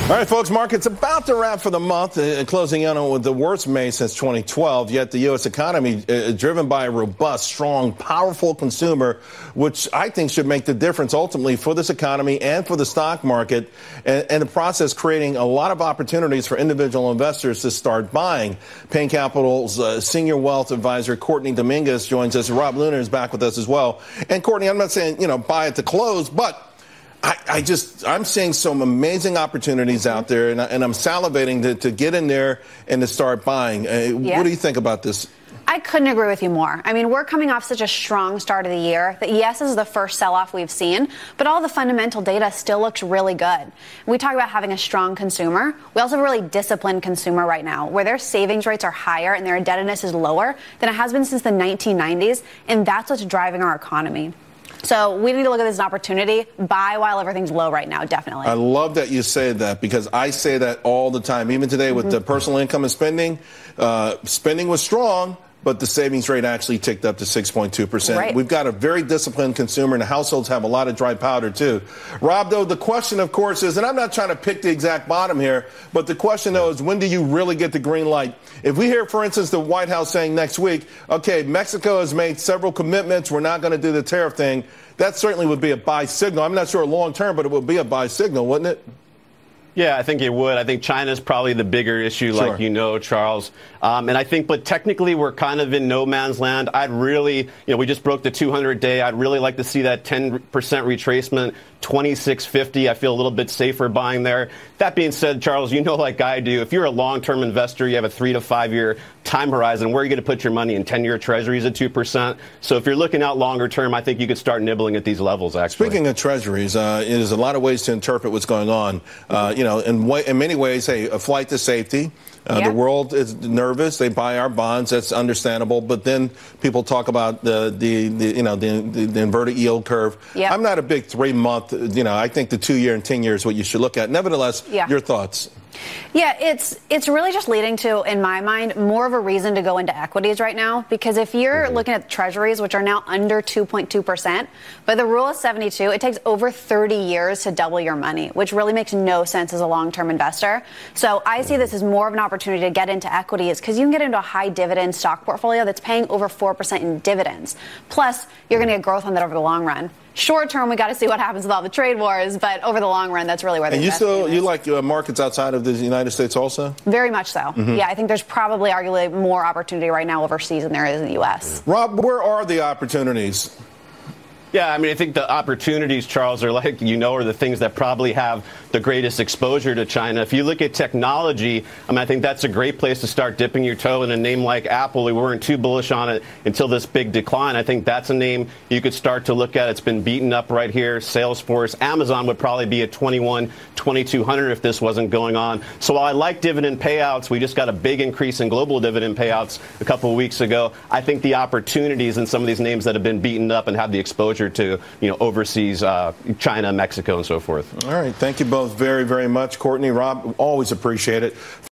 All right, folks, market's about to wrap for the month, closing in on with the worst May since 2012. Yet the U.S. economy driven by a robust, strong, powerful consumer, which I think should make the difference ultimately for this economy and for the stock market, and the process creating a lot of opportunities for individual investors to start buying. Payne Capital's senior wealth advisor, Courtney Dominguez, joins us. Rob Luna is back with us as well. And Courtney, I'm not saying, buy at the close, but I'm seeing some amazing opportunities out there, and I'm salivating to get in there and to start buying. What do you think about this? I couldn't agree with you more. I mean, we're coming off such a strong start of the year that, yes, this is the first sell-off we've seen, but all the fundamental data still looks really good. We talk about having a strong consumer. We also have a really disciplined consumer right now, where their savings rates are higher and their indebtedness is lower than it has been since the 1990s, and that's what's driving our economy. So we need to look at this as an opportunity. Buy while everything's low right now, definitely. I love that you say that, because I say that all the time. Even today with the personal income and spending, spending was strong, but the savings rate actually ticked up to 6.2%. Right. We've got a very disciplined consumer, and the households have a lot of dry powder, too. Rob, though, the question, of course, is, and I'm not trying to pick the exact bottom here, but the question, though, is when do you really get the green light? If we hear, for instance, the White House saying next week, okay, Mexico has made several commitments, we're not going to do the tariff thing, that certainly would be a buy signal. I'm not sure long term, but it would be a buy signal, wouldn't it? Yeah, I think it would. I think China's probably the bigger issue, like you know, Charles. And I think, but technically we're kind of in no man's land. I'd really, we just broke the 200-day. I'd really like to see that 10% retracement, 2650. I feel a little bit safer buying there. That being said, Charles, like I do, if you're a long-term investor, you have a 3 to 5 year time horizon, where are you going to put your money in 10-year treasuries at 2%? So if you're looking out longer term, I think you could start nibbling at these levels, actually. Speaking of treasuries, there's a lot of ways to interpret what's going on. In many ways, hey, a flight to safety. The world is nervous. They buy our bonds. That's understandable. But then people talk about the inverted yield curve. I'm not a big 3-month. I think the 2-year and 10 years is what you should look at. Nevertheless, your thoughts? Yeah, it's really just leading to, in my mind, more of a reason to go into equities right now. Because if you're looking at treasuries, which are now under 2.2%, by the rule of 72, it takes over 30 years to double your money, which really makes no sense as a long-term investor. So I see this as more of an opportunity to get into equities, because you can get into a high dividend stock portfolio that's paying over 4% in dividends. Plus, you're going to get growth on that over the long run. Short term, we got to see what happens with all the trade wars, but over the long run, that's really where the investment is. You like markets outside of the United States also? Very much so. Yeah, I think there's probably arguably more opportunity right now overseas than there is in the U.S. Rob, where are the opportunities? Yeah, I think the opportunities, Charles, are are the things that probably have the greatest exposure to China. If you look at technology, I think that's a great place to start dipping your toe in a name like Apple. We weren't too bullish on it until this big decline. I think that's a name you could start to look at. It's been beaten up right here. Salesforce, Amazon would probably be at 21, 2200 if this wasn't going on. So while I like dividend payouts, we just got a big increase in global dividend payouts a couple of weeks ago. I think the opportunities in some of these names that have been beaten up and have the exposure to overseas, China, Mexico, and so forth. All right. Thank you both very, very much. Courtney, Rob, always appreciate it.